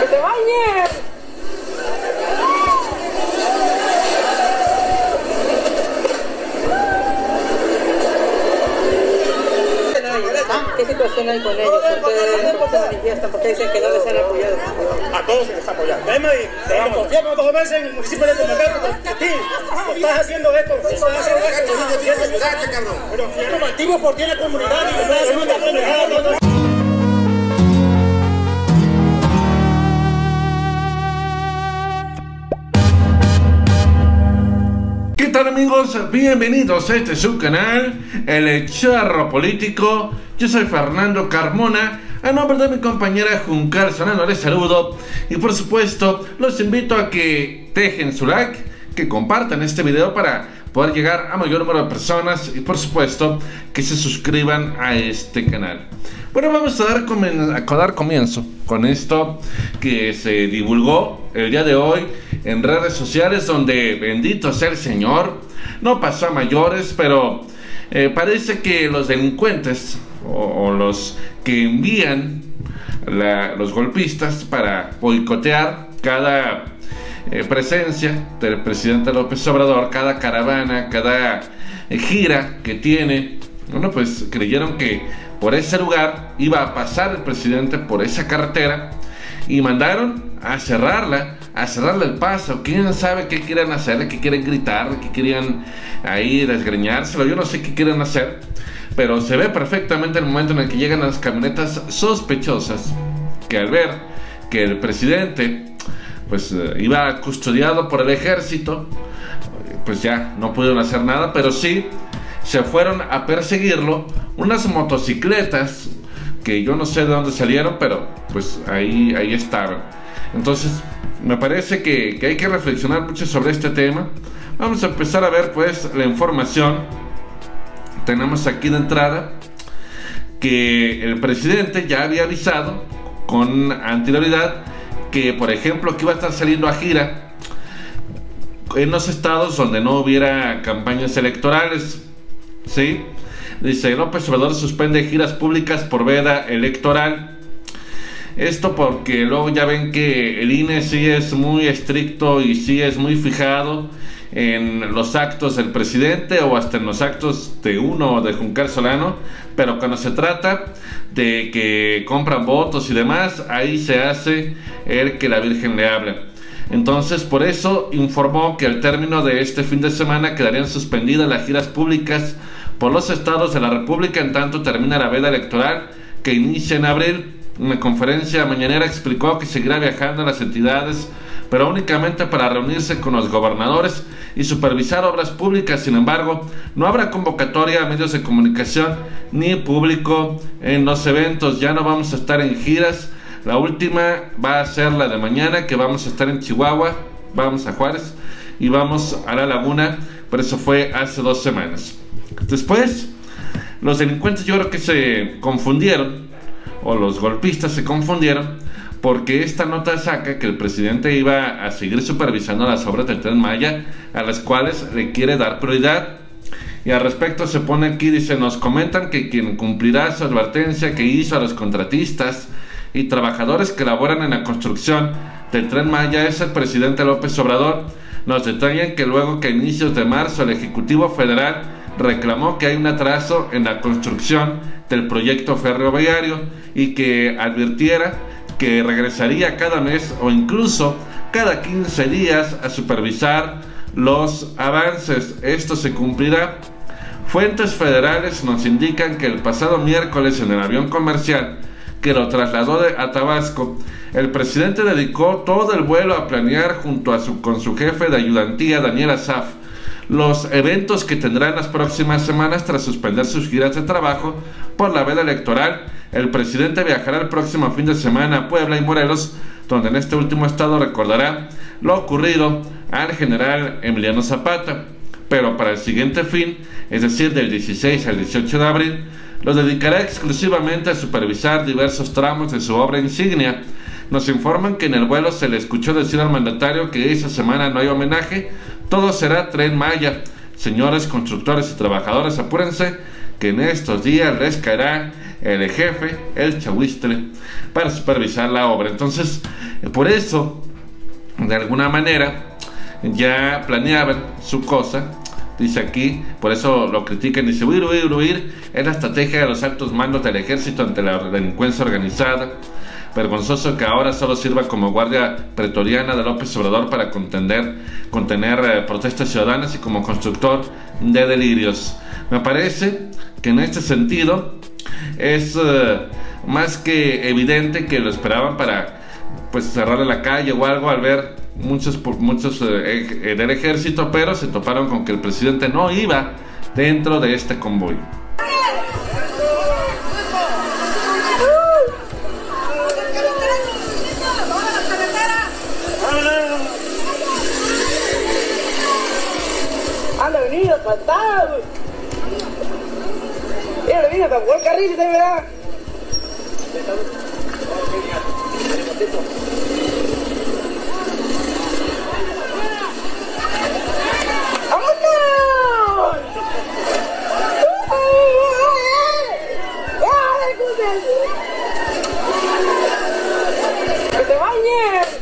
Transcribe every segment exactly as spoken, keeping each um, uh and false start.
te bañes. ¿Qué situación hay con ellos? Ustedes ¿por qué se manifiestan? ¿Por qué dicen que no les han apoyado? A todos se les ha apoyado. Vemos y te vamos. Llevo dos meses en el municipio de Comacaro. A ti, estás haciendo esto. Estás haciendo esto. Pero si eres activo por ti en la comunidad y no es una pendejada. ¿Qué tal, amigos? Bienvenidos a este subcanal, El Charro Político. Yo soy Fernando Carmona. A nombre de mi compañera Juncal Solano les saludo. Y por supuesto, los invito a que dejen su like, que compartan este video para poder llegar a mayor número de personas. Y por supuesto, que se suscriban a este canal. Bueno, vamos a dar, a dar comienzo con esto que se divulgó el día de hoy en redes sociales, donde, bendito sea el Señor, no pasó a mayores, pero eh, parece que los delincuentes o, o los que envían la, los golpistas para boicotear cada eh, presencia del presidente López Obrador, cada caravana, cada eh, gira que tiene, bueno, pues creyeron que por ese lugar iba a pasar el presidente, por esa carretera, y mandaron a cerrarla, a cerrarle el paso. Quién sabe qué quieren hacerle, qué quieren gritar, qué querían ahí desgreñárselo. Yo no sé qué quieren hacer, pero se ve perfectamente el momento en el que llegan las camionetas sospechosas, que al ver que el presidente pues eh, iba custodiado por el ejército, pues ya no pudieron hacer nada, pero sí se fueron a perseguirlo unas motocicletas que yo no sé de dónde salieron, pero pues ahí, ahí estaban. Entonces me parece que, que hay que reflexionar mucho sobre este tema. Vamos a empezar a ver pues la información. Tenemos aquí de entrada que el presidente ya había avisado con anterioridad que, por ejemplo, que iba a estar saliendo a gira en los estados donde no hubiera campañas electorales, ¿sí? Dice: López Obrador suspende giras públicas por veda electoral. Esto porque luego ya ven que el I N E sí es muy estricto y sí es muy fijado en los actos del presidente o hasta en los actos de uno o de Juncal Solano, pero cuando se trata de que compran votos y demás, ahí se hace el que la Virgen le habla. Entonces, por eso informó que al término de este fin de semana quedarían suspendidas las giras públicas por los estados de la República en tanto termina la veda electoral que inicia en abril. En una conferencia mañanera explicó que seguirá viajando a las entidades, pero únicamente para reunirse con los gobernadores y supervisar obras públicas. Sin embargo, no habrá convocatoria a medios de comunicación ni público en los eventos. Ya no vamos a estar en giras. La última va a ser la de mañana, que vamos a estar en Chihuahua, vamos a Juárez y vamos a La Laguna, pero eso fue hace dos semanas. Después, los delincuentes yo creo que se confundieron, o los golpistas se confundieron, porque esta nota saca que el presidente iba a seguir supervisando las obras del Tren Maya, a las cuales le quiere dar prioridad. Y al respecto se pone aquí, dice: nos comentan que quien cumplirá su advertencia que hizo a los contratistas y trabajadores que laboran en la construcción del Tren Maya es el presidente López Obrador. Nos detallan que luego que a inicios de marzo el Ejecutivo Federal reclamó que hay un atraso en la construcción del proyecto ferroviario y que advirtiera que regresaría cada mes o incluso cada quince días a supervisar los avances. Esto se cumplirá. Fuentes federales nos indican que el pasado miércoles en el avión comercial que lo trasladó de, a Tabasco, el presidente dedicó todo el vuelo a planear junto a su, con su jefe de ayudantía, Daniel Asaf, los eventos que tendrán las próximas semanas tras suspender sus giras de trabajo por la veda electoral. El presidente viajará el próximo fin de semana a Puebla y Morelos, donde en este último estado recordará lo ocurrido al general Emiliano Zapata. Pero para el siguiente fin, es decir, del dieciséis al dieciocho de abril, lo dedicará exclusivamente a supervisar diversos tramos de su obra insignia. Nos informan que en el vuelo se le escuchó decir al mandatario que esa semana no hay homenaje, todo será Tren Maya. Señores constructores y trabajadores, apúrense, que en estos días les caerá el jefe, el chahuistle, para supervisar la obra. Entonces, Por eso, de alguna manera, ya planeaban su cosa. Dice aquí, por eso lo critican, dice huir, huir, huir, es la estrategia de los altos mandos del ejército ante la delincuencia organizada. Vergonzoso que ahora solo sirva como guardia pretoriana de López Obrador para contender, contener eh, protestas ciudadanas y como constructor de delirios. Me parece que en este sentido es eh, más que evidente que lo esperaban para pues cerrarle la calle o algo al ver muchos, muchos eh, del ejército, pero se toparon con que el presidente no iba dentro de este convoy. Anda, venido, faltado. Mira, venido, para jugar carril, ¿te verá? ¡Vámonos! ¡Que te bañes!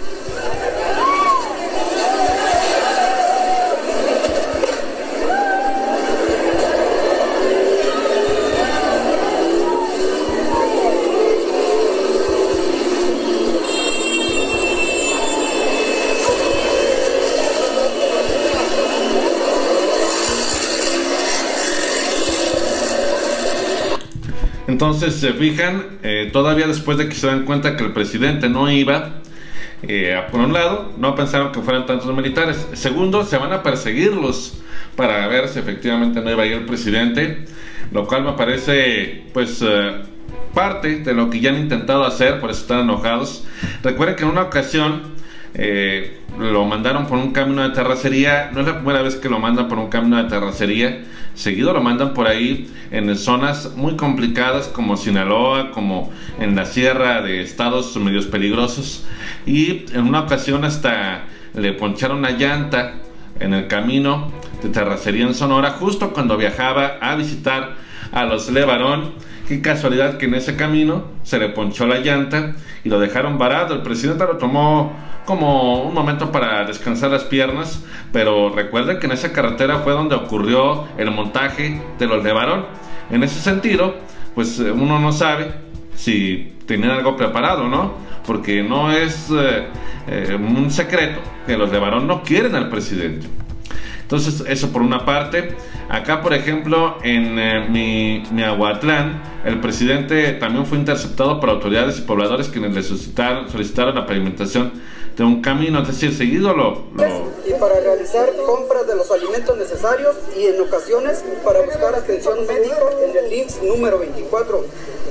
Entonces se fijan, eh, todavía después de que se dan cuenta que el presidente no iba, eh, por un lado, no pensaron que fueran tantos militares. Segundo, se van a perseguirlos para ver si efectivamente no iba a ir el presidente, lo cual me parece pues eh, parte de lo que ya han intentado hacer, por eso están enojados. Recuerden que en una ocasión eh, lo mandaron por un camino de terracería. No es la primera vez que lo mandan por un camino de terracería, seguido lo mandan por ahí en zonas muy complicadas como Sinaloa, como en la sierra de estados medios peligrosos, y en una ocasión hasta le poncharon una llanta en el camino de terracería en Sonora justo cuando viajaba a visitar a los LeBaron. Qué casualidad que en ese camino se le ponchó la llanta y lo dejaron varado. El presidente lo tomó como un momento para descansar las piernas, pero recuerden que en esa carretera fue donde ocurrió el montaje de los LeBaron. En ese sentido, pues uno no sabe si tenían algo preparado, ¿no? Porque no es eh, eh, un secreto que los LeBaron no quieren al presidente. Entonces, eso por una parte. Acá, por ejemplo, en eh, mi, Miahuatlán, el presidente también fue interceptado por autoridades y pobladores quienes le solicitaron, solicitaron la pavimentación de un camino, es decir, seguido lo, lo... Y para realizar compras de los alimentos necesarios y en ocasiones para buscar atención médica en el I M S S número veinticuatro.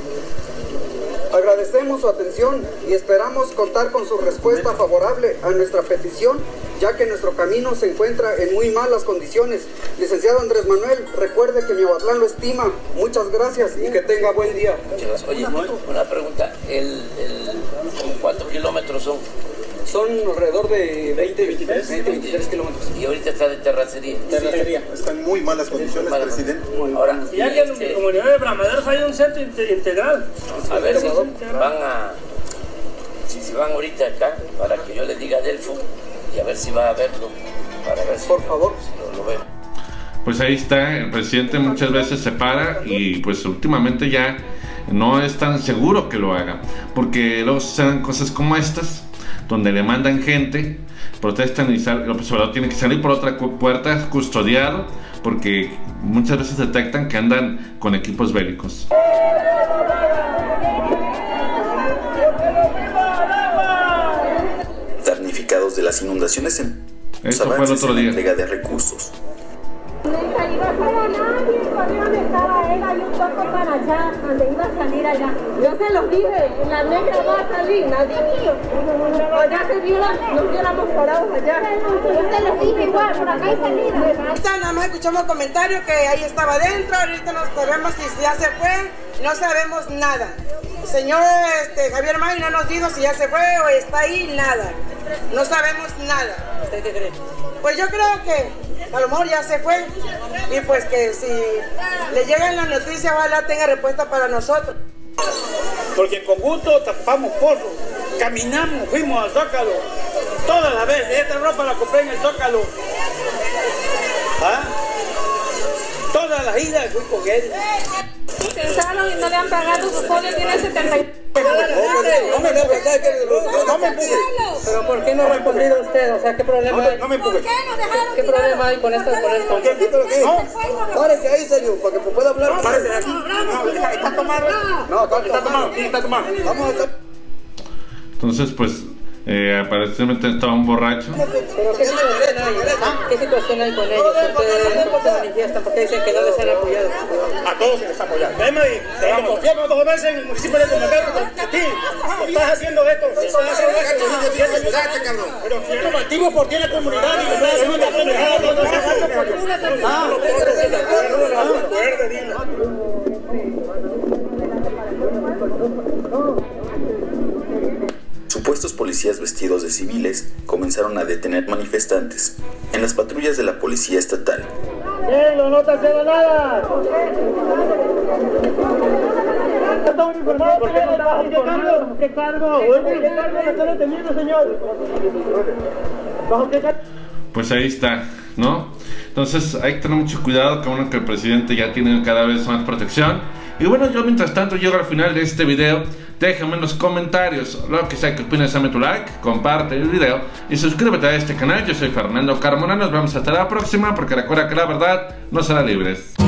Agradecemos su atención y esperamos contar con su respuesta favorable a nuestra petición, ya que nuestro camino se encuentra en muy malas condiciones. Licenciado Andrés Manuel, recuerde que Miahuatlán lo estima. Muchas gracias y que tenga buen día. Oye, una pregunta, el, el, ¿cuántos kilómetros son? Son alrededor de veinte, veintitrés kilómetros. Y ahorita está de terracería. Terracería. Está en muy malas condiciones, malas, presidente. Ahora, y ya que en la comunidad de Bramaderos hay un centro integral. A ver si van a... Si, si van ahorita acá, para que yo le diga a Delfo, y a ver si va a verlo, para ver si, por favor, si lo, lo veo. Pues ahí está, el presidente muchas veces se para y pues últimamente ya no es tan seguro que lo haga, porque luego suceden cosas como estas, donde le mandan gente, protestan y sale, López Obrador tiene que salir por otra puerta custodiado, porque muchas veces detectan que andan con equipos bélicos. Damnificados de las inundaciones en Esto fue el otro día. Entrega de recursos. No iba a salir a nadie, todavía donde estaba él, hay un toco para allá, donde iba a salir allá. Yo se los dije, la negra va a salir, nadie mío. Allá se viola, nos viéramos parados allá. Yo se los dije igual, por acá hay salida. Ahorita nada más escuchamos comentarios que ahí estaba adentro, ahorita no sabemos si ya se fue, no sabemos nada. El señor este, Javier May no nos dijo si ya se fue o está ahí, nada. No sabemos nada. ¿Usted qué cree? Pues yo creo que a lo mejor ya se fue y pues que si le llegan las noticias ojalá tenga respuesta para nosotros. Porque con gusto tapamos pozos, caminamos, fuimos al Zócalo. Toda la vez, esta ropa la compré en el Zócalo. ¿Ah? Todas las idas fui con él. Pensaron y no le han pagado, su pobre tiene setenta y... No me empuje. Pero ¿por qué no ha respondido usted? O sea, ¿qué problema hay? No me empuje. ¿Qué problema hay con esto? Con esto? No, párese ahí, señor, para que pueda hablar. Párese aquí. No, está tomado. No, Está tomado, sí, está tomado. Vamos a estar. Entonces, pues, eh, aparentemente estaba un borracho. ¿Pero qué situación hay? ¿Qué situación hay con ellos? ¿Por qué se manifiestan? ¿Por qué dicen que no les han apoyado? A todos se les apoya. Vemos y confiamos dos veces en el municipio de Comacán. A ti, estás haciendo esto. Estás haciendo esto. Pero si eres activo por ti en la comunidad y estás haciendo una pendejada, no te estás haciendo por... Ah, recuerde, dile. Supuestos policías vestidos de civiles comenzaron a detener manifestantes en las patrullas de la policía estatal. ¡No está haciendo nada! ¿Estamos informados? ¿Por qué no estamos informados? ¿Qué cargo? Oye, ¿qué cargo me están deteniendo, señor? ¿Bajo qué cargo? Pues ahí está, ¿no? Entonces hay que tener mucho cuidado, que uno que el presidente ya tiene cada vez más protección. Y bueno, yo mientras tanto llego al final de este video. Déjame en los comentarios lo que sea que opinas, dame tu like, comparte el video y suscríbete a este canal. Yo soy Fernando Carmona, nos vemos hasta la próxima, porque recuerda que la verdad no será libres.